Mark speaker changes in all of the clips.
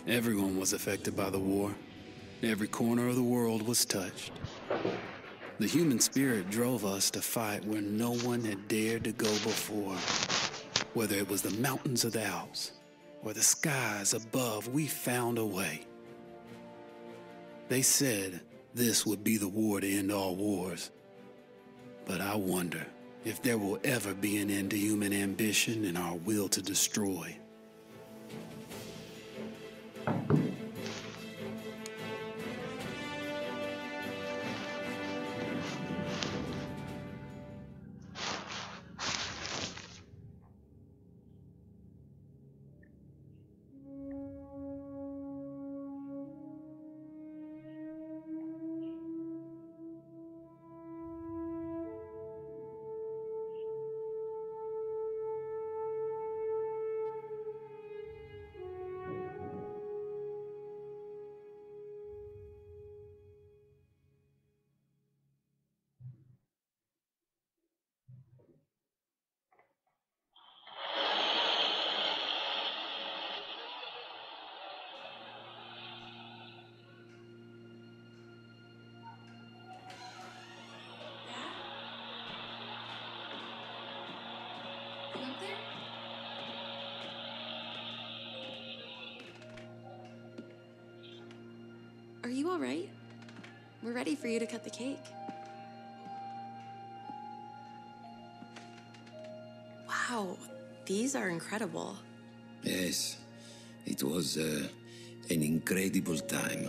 Speaker 1: Everyone was affected by the war. Every corner of the world was touched. The human spirit drove us to fight where no one had dared to go before. Whether it was the mountains of the Alps or the skies above, we found a way. They said this would be the war to end all wars. But I wonder if there will ever be an end to human ambition and our will to destroy.
Speaker 2: Are you all right? We're ready for you to cut the cake. Wow, these are incredible.
Speaker 3: Yes, it was an incredible time.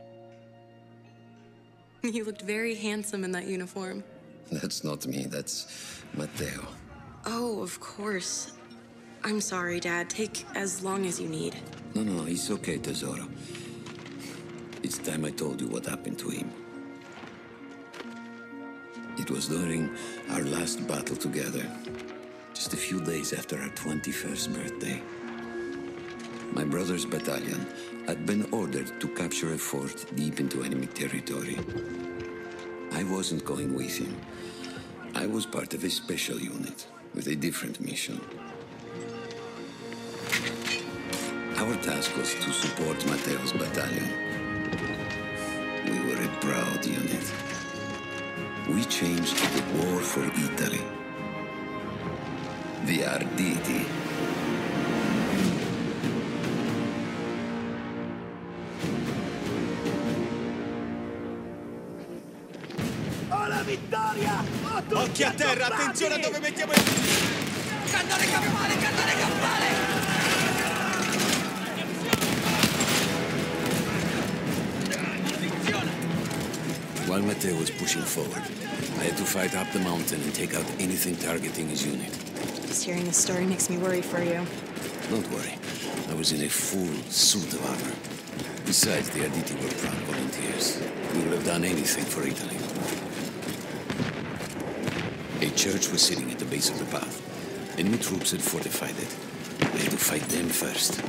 Speaker 2: You looked very handsome in that uniform.
Speaker 3: That's not me, that's Matteo.
Speaker 2: Oh, of course. I'm sorry, Dad. Take as long as you need.
Speaker 3: No, it's okay, Tesoro. It's time I told you what happened to him. It was during our last battle together, just a few days after our 21st birthday. My brother's battalion had been ordered to capture a fort deep into enemy territory. I wasn't going with him. I was part of a special unit with a different mission. Our task was to support Matteo's battalion. We were a proud unit. We changed the war for Italy. The Arditi.
Speaker 4: Ho la vittoria! Ho tutti
Speaker 5: Occhi a terra,
Speaker 4: accoppati!
Speaker 5: attenzione a dove mettiamo il...
Speaker 4: Cannone campale, cannone campale!
Speaker 3: While Matteo was pushing forward, I had to fight up the mountain and take out anything targeting his unit.
Speaker 2: Just hearing this story makes me worry for you.
Speaker 3: Don't worry, I was in a full suit of armor. Besides, the Arditi were proud volunteers. We would have done anything for Italy. A church was sitting at the base of the path. Enemy troops had fortified it. We had to fight them first.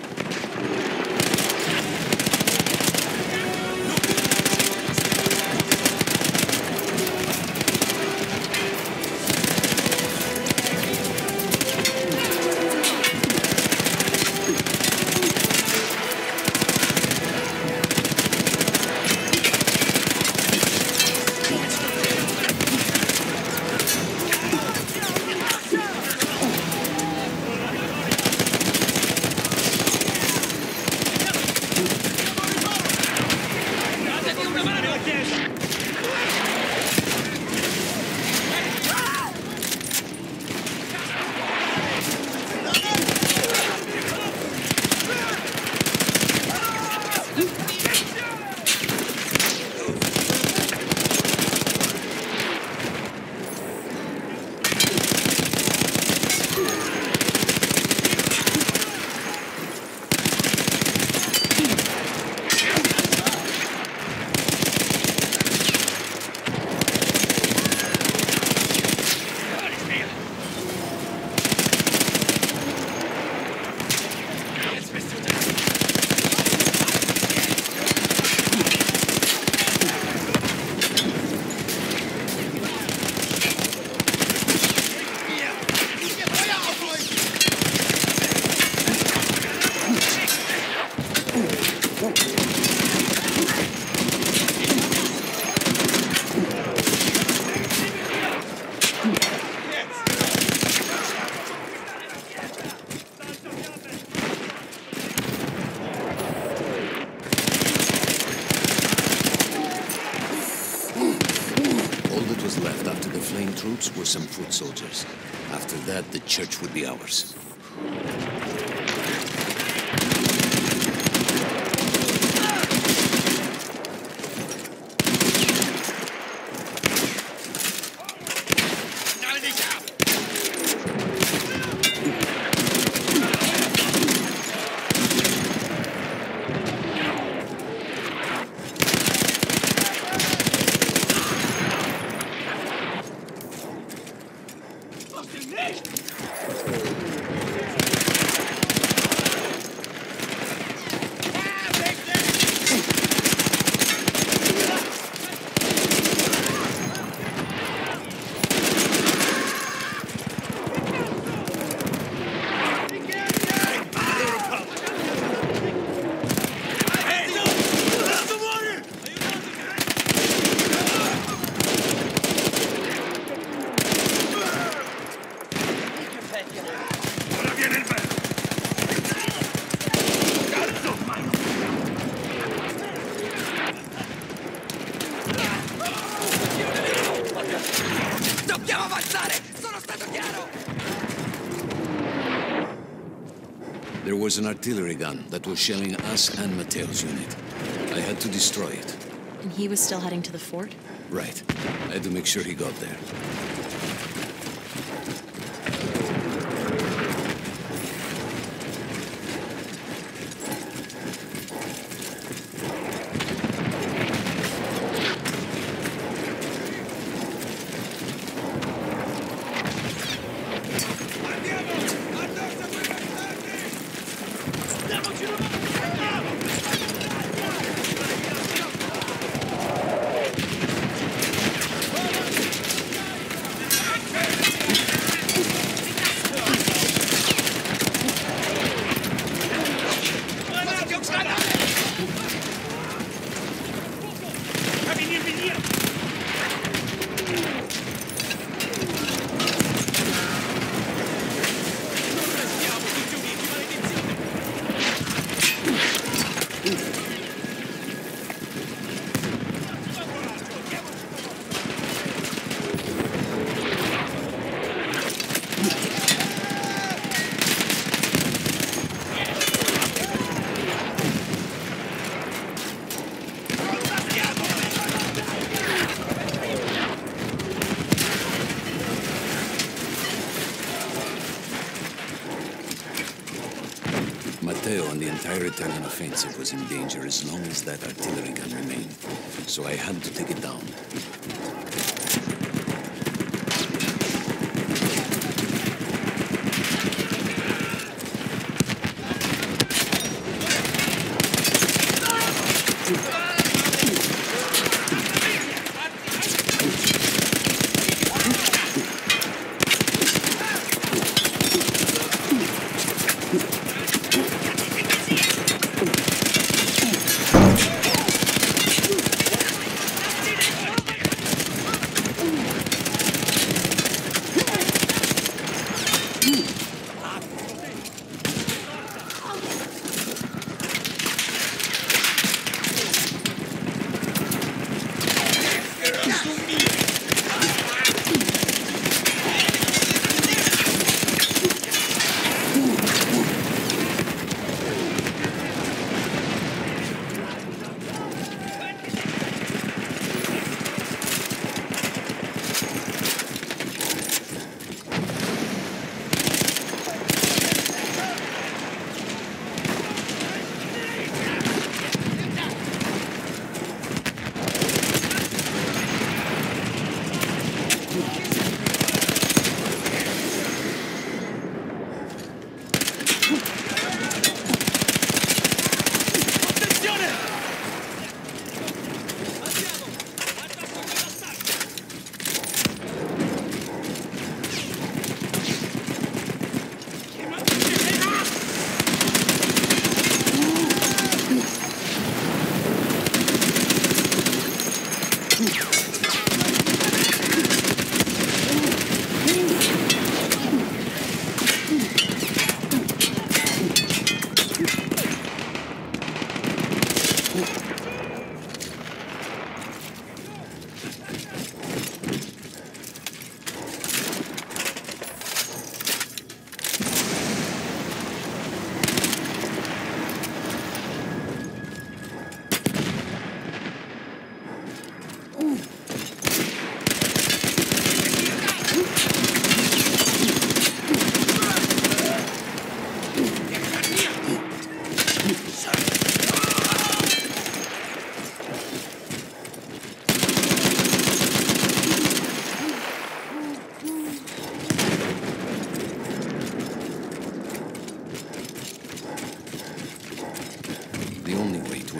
Speaker 3: troops were some foot soldiers. After that, the church would be ours. There was an artillery gun that was shelling us and Matteo's unit. I had to destroy it.
Speaker 2: And he was still heading to the fort?
Speaker 3: Right. I had to make sure he got there. Matteo and the entire Italian offensive was in danger as long as that artillery gun remained. So I had to take it down.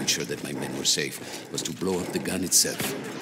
Speaker 3: making sure that my men were safe was to blow up the gun itself.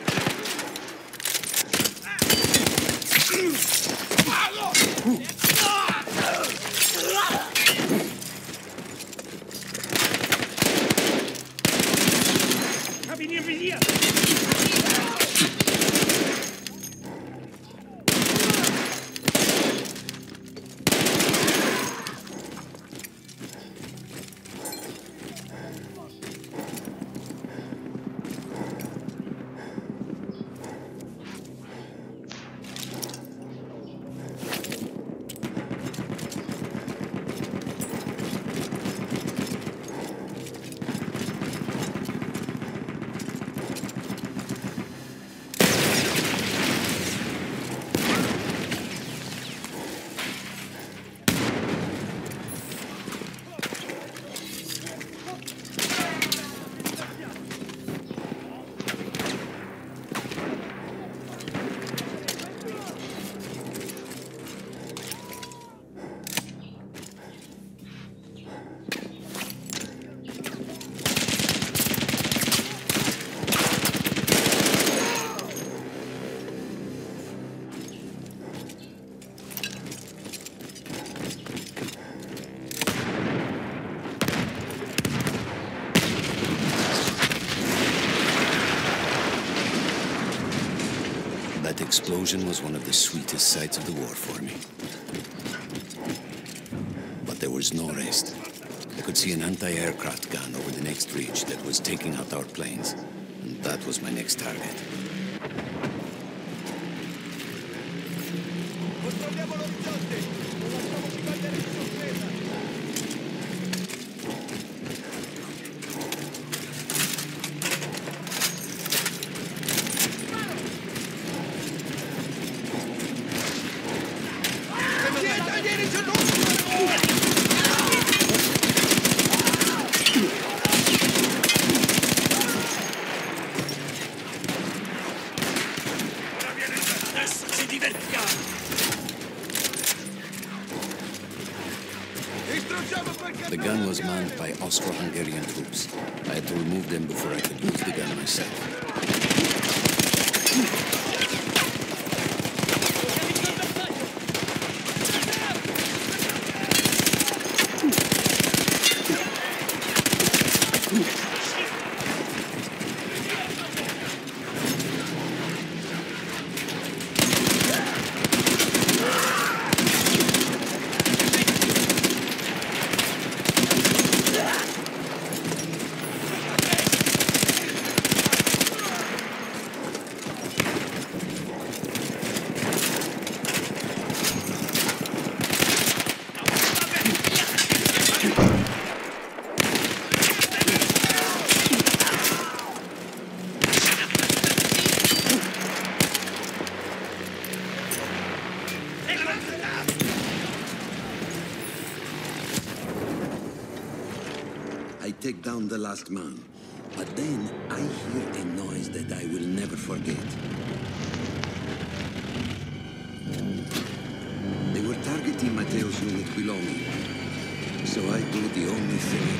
Speaker 3: That explosion was one of the sweetest sights of the war for me. But there was no rest. I could see an anti-aircraft gun over the next ridge that was taking out our planes, and that was my next target.
Speaker 4: Controlliamo l'orizzonte! Non lasciamoci cogliere di sorpresa!
Speaker 3: The gun was manned by Austro-Hungarian troops. I had to remove them before I could use the gun myself. I take down the last man, but then I hear a noise that I will never forget. They were targeting Matteo's unit below me, so I do the only thing I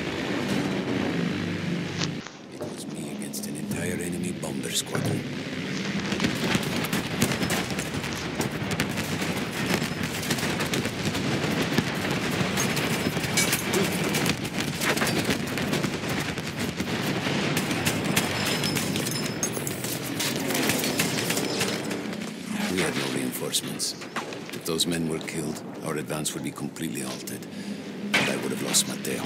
Speaker 3: can. It was me against an entire enemy bomber squadron. We had no reinforcements. If those men were killed, our advance would be completely halted, and I would have lost Matteo.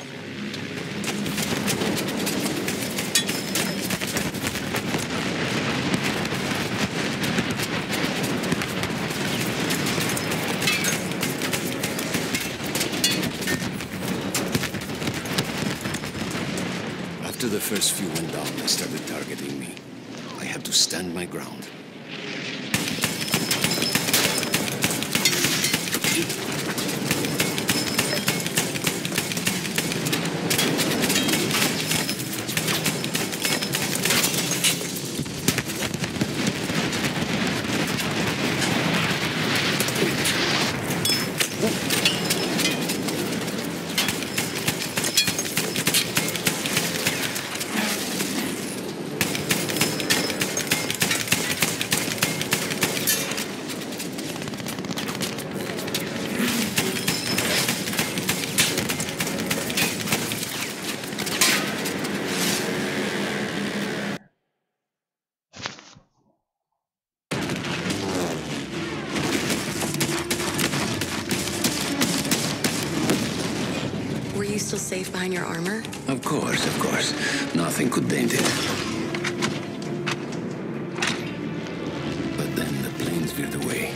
Speaker 3: After the first few went down, they started targeting me. I had to stand my ground.
Speaker 2: Were you still safe behind your armor?
Speaker 3: Of course, of course. Nothing could dent it. But then the planes veered away.